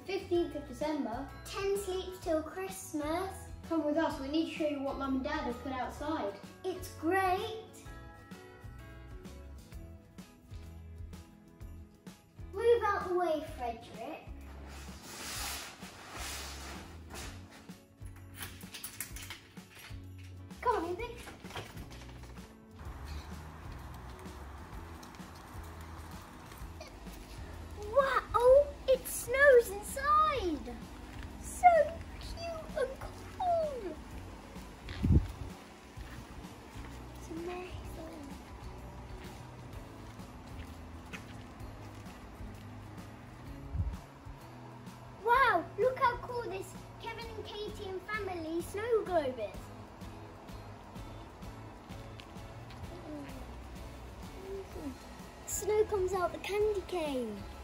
15th of December. 10 sleeps till Christmas. Come with us, we need to show you what Mum and Dad have put outside. It's great. Move out the way, Frederick. Come on, Evie. Wow, it snows inside. So cute and cool. It's amazing. Wow, look how cool this Kevin and Katie and family snow globe is. Snow comes out the candy cane.